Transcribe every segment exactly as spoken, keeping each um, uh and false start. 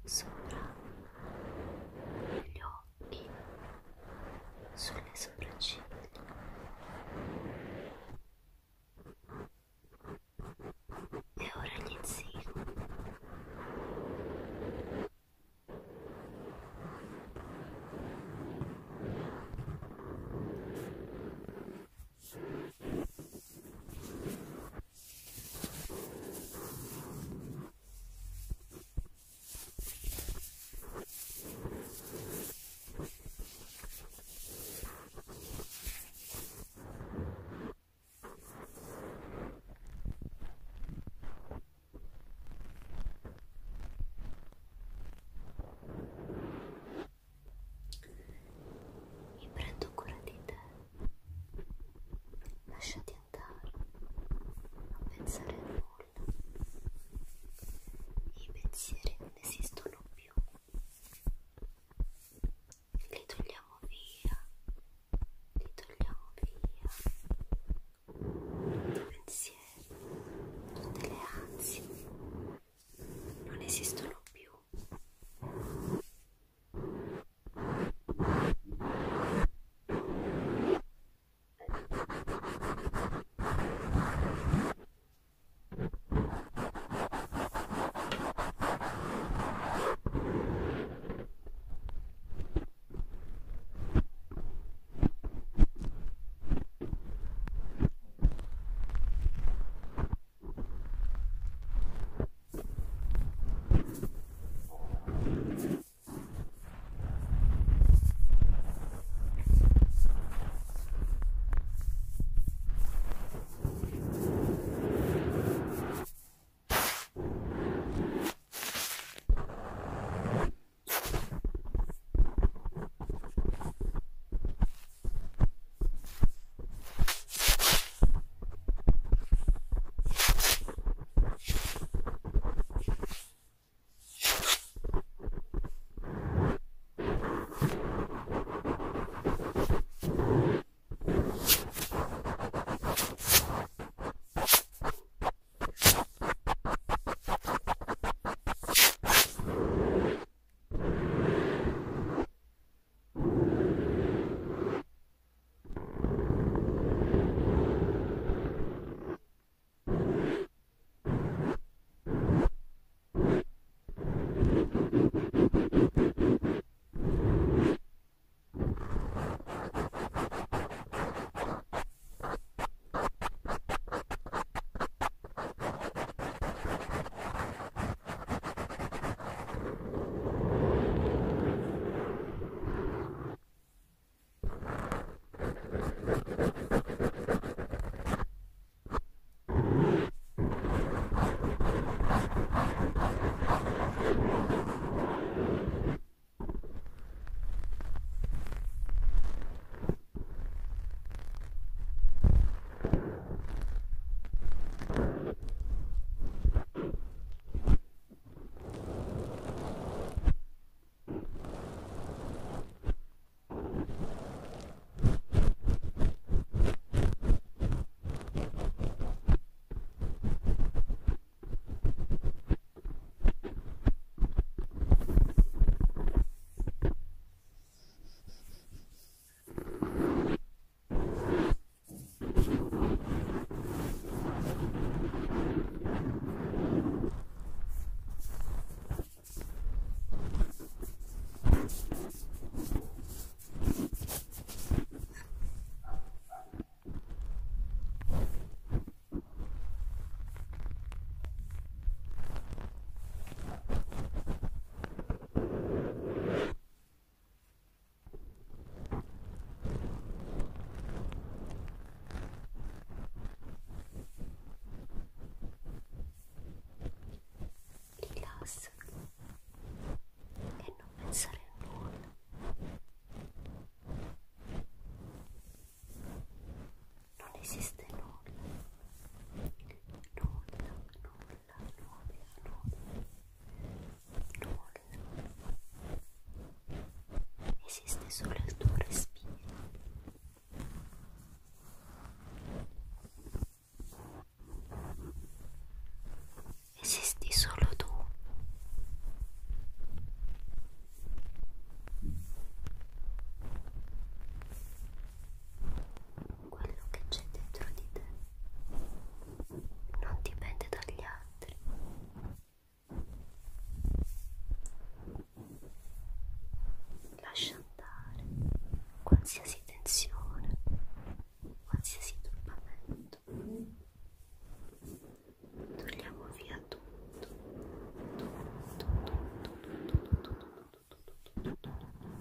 sopra gli occhi, sulle sopracciglia. E ora gli zigomi. Mi prendo cura di te, lasciati andare, non pensare a nulla. I pensieri non esistono più, li togliamo via, li togliamo via. Tutti i pensieri, tutte le ansie non esistono più. solo il tuo respiro. Esisti solo tu. qualsiasi tensione, qualsiasi turbamento. Togliamo via tutto, tutto, tutto, tutto, tutto, tutto, tutto, tutto.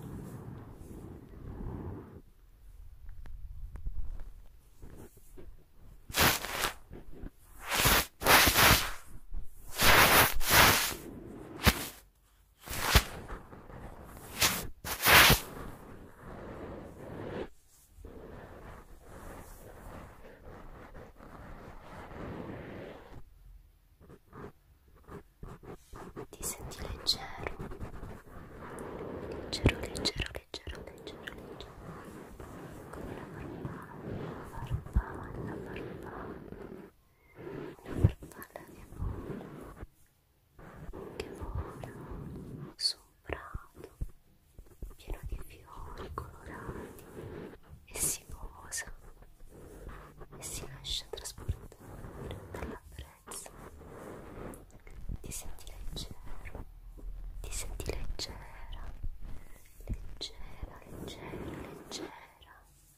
Ti senti leggero, leggero, leggero, leggero, leggero, leggero, come una farfalla, farfalla, farfalla, una farfalla che vola, che vola su un prato pieno di fiori colorati e si posa e si lascia trasportare dalla brezza. Ti senti leggero, ti senti leggera, leggera, leggera, leggera.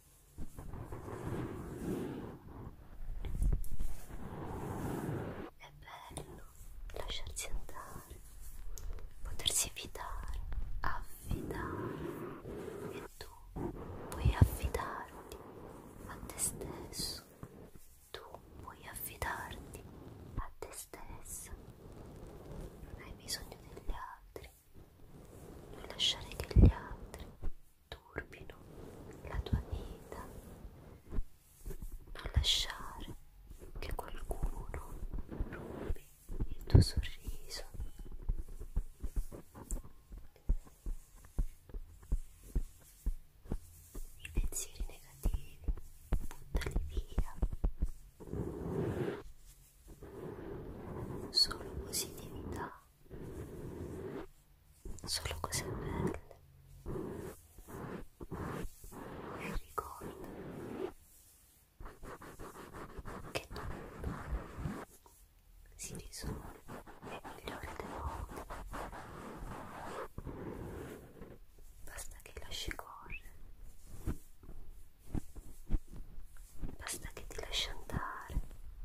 È bello lasciarsi andare, potersi fidare, affidare, e tu puoi affidarti a te stesso, tu puoi affidarti a te stessa. Non hai bisogno degli altri, non lasciare che gli altri turbino la tua vita, non lasciare che qualcuno rubi il tuo sorriso. I pensieri negativi buttali via, solo positività, solo cose belle. E ricorda che tutto si risolve nel migliore dei modi. Basta che lasci correre, basta che ti lasci andare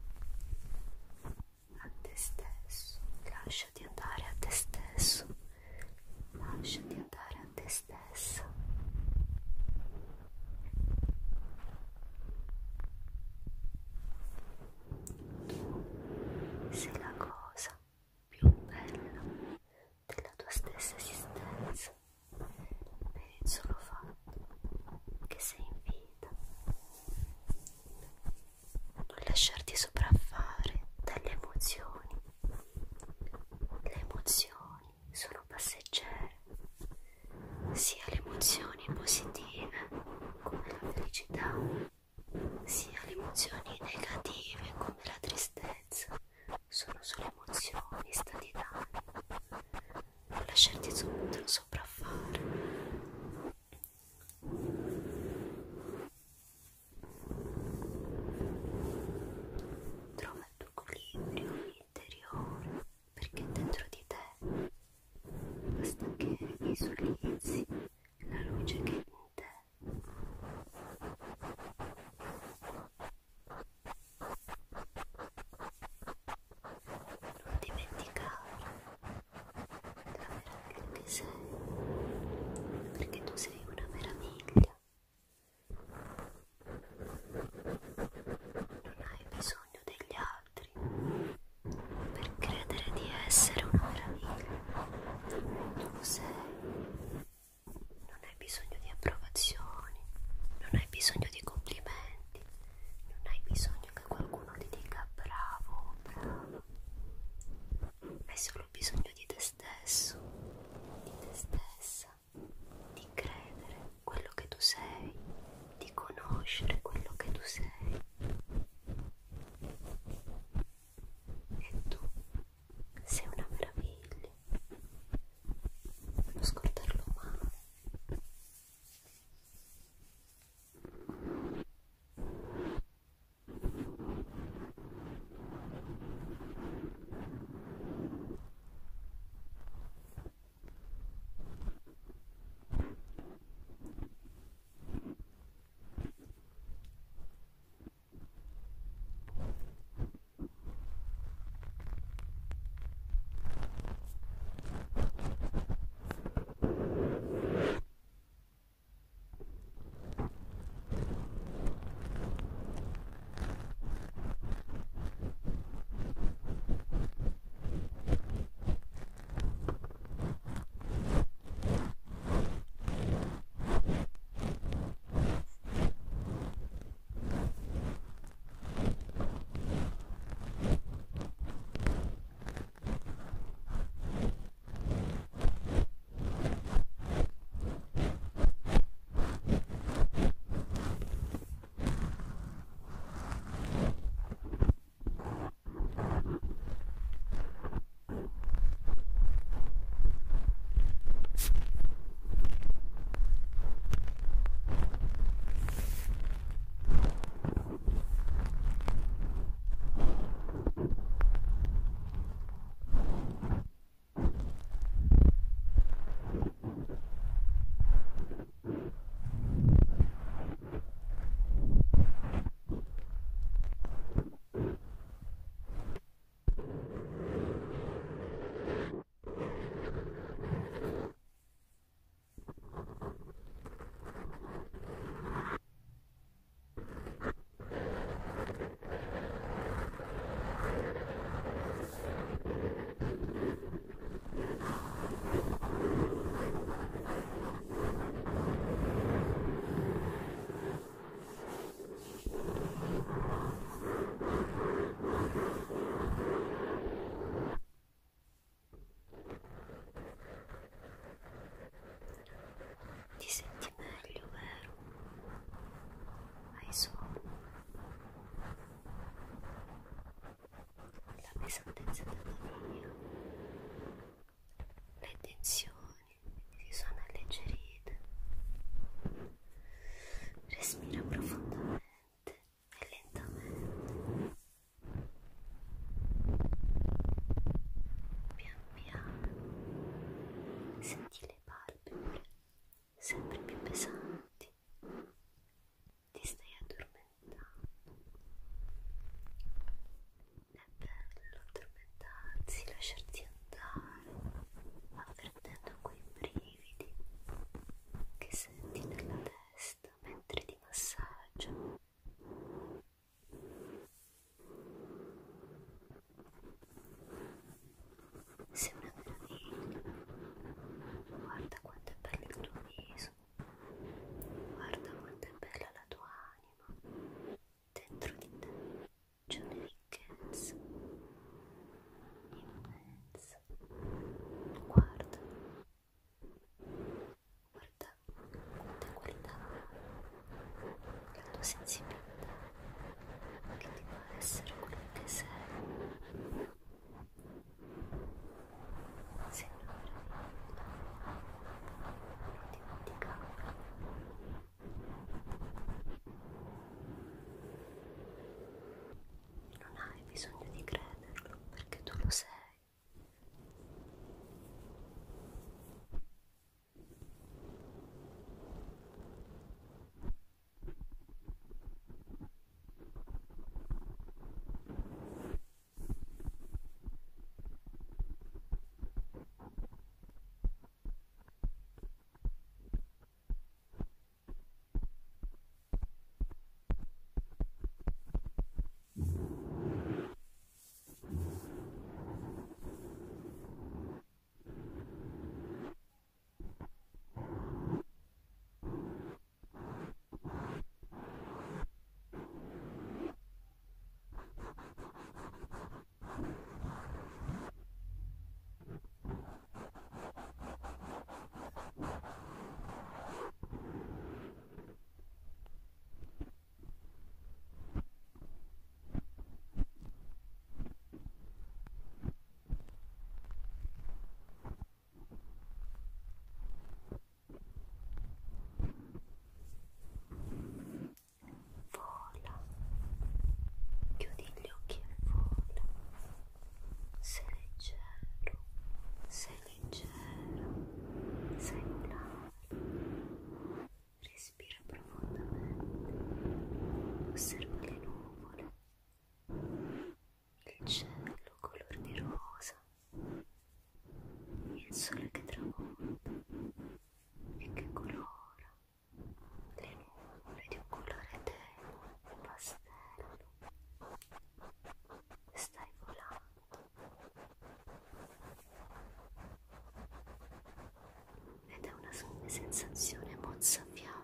a te stesso, lasciati andare a te stesso, lasciati andare a te stessa. Tu sei la cosa più bella della tua stessa esistenza, per il solo fatto che sei in vita. Non lasciarti sopraffare dalle emozioni. Le emozioni sono passeggere, sia le emozioni positive come la felicità, sia le emozioni negative come la tristezza. Sono solo emozioni, stati d'animo. Non lasciarti subito sopraffare. Trova il tuo equilibrio interiore, perché dentro di te basta che visualizzi la luce che è in te. Non dimenticare la meraviglia che sei, perché tu sei una meraviglia. Non hai bisogno degli altri per credere di essere una meraviglia. Tu sei tensioni si sono alleggerite. Respira profondamente e lentamente. Pian piano senti le palpebre sempre più pesanti. Ti stai addormentando. È bello addormentarsi, lasciarsi andare, avvertendo quei brividi che senti nella testa mentre ti massaggio. Sei una meraviglia. Guarda quanto è bello il tuo viso. Guarda quanto è bella la tua anima. Dentro di te c'è una ricchezza immensa. Guarda, guarda quante qualità ha la tua sensibilità che ti fa essere quello che sei. Sei una meraviglia, non dimenticarlo. Non hai bisogno di crederlo perché tu lo sei. Vola, chiudi gli occhi e vola. Sei leggero, sei leggera, sai volare. Respira profondamente, osserva le nuvole, il cielo color di rosa, il sole che tramonta e che colora le nuvole di un colore tenue, pastello. Stai volando ed è una sensazione mozzafiato.